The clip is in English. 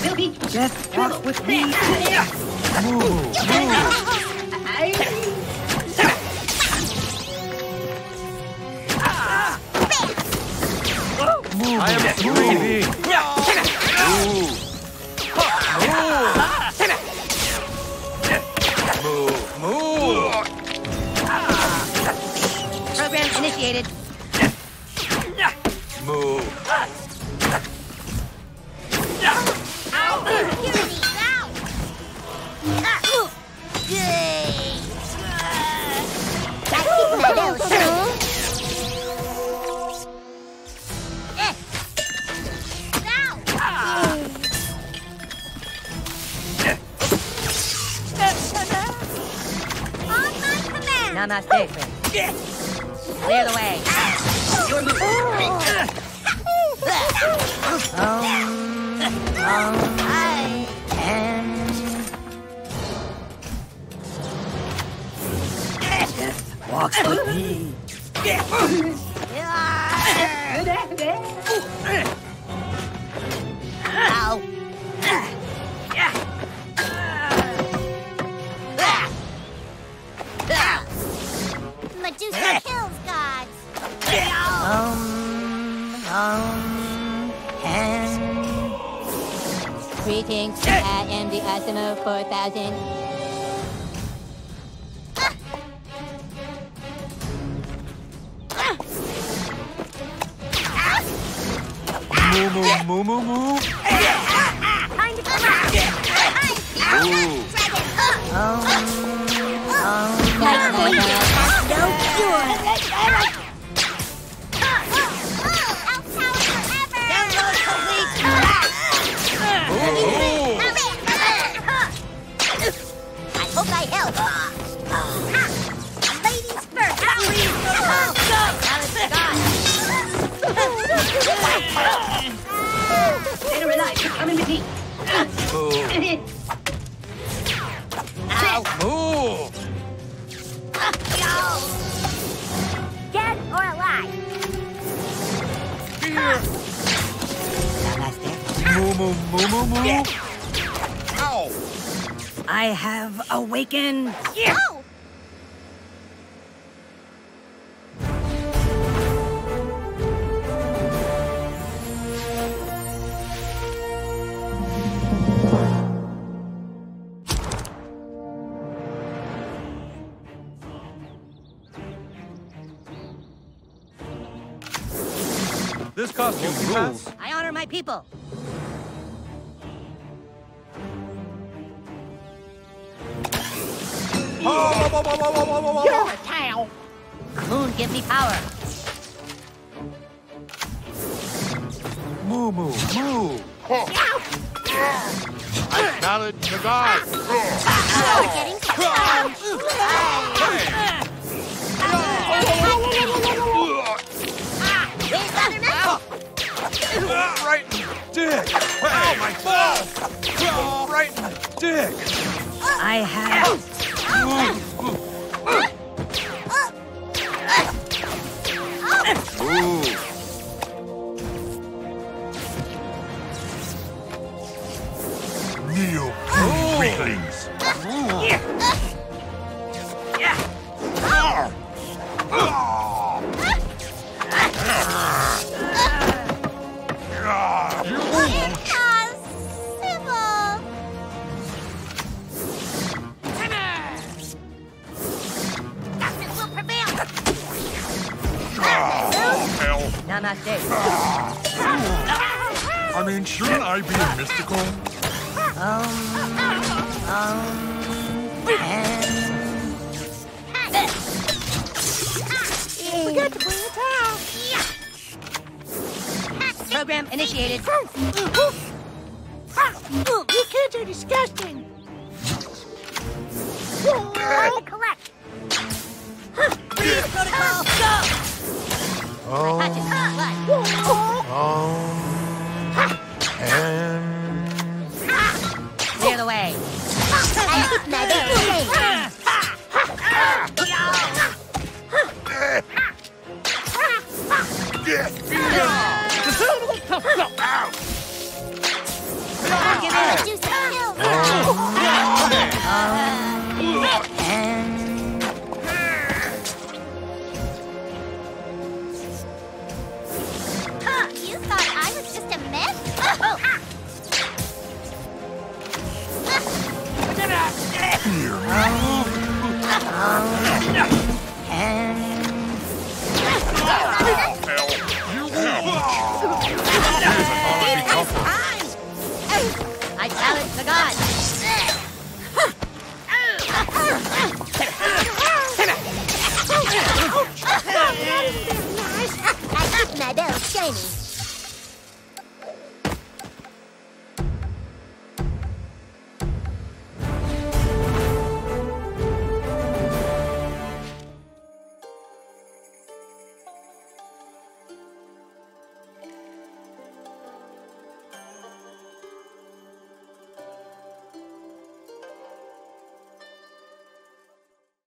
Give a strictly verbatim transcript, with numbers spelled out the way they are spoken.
Just walk with me. Move, move. Move, I am three. Move. Move. Move. Program initiated. Move. Namaste, friend. Clear the way. Your move. Um, um, I am... Death walks with me. Ow. Medusa kills gods. Um, um, and... Greetings, I am the Asimo four thousand. Moo, moo, moo, moo, moo. Time to come out. Um, um, No cure. Download complete. I hope I help. Ladies first. now it's gone. Better relax. I'm in the deep. Move. Move. Dead or alive? Here. Moo, moo, moo, moo, moo. Ow. I have awakened. Oh! This costume rules. I honor my people. You're a cow. Moon, give me power. Moo, moo, moo. Acknowledge the gods. You're getting strong. Right in the dick. Oh, my balls. Right in the dick. I have. Ooh. Kneel, you weaklings. Namaste. I mean, shouldn't I be a mystical? Um, um, and... Forgot to bring the towel. Program initiated. You kids are disgusting. Time to collect. Freeze protocol, go! Oh, Hatchet, what? oh, and... Clear the way. Get me! Give in. Tiny.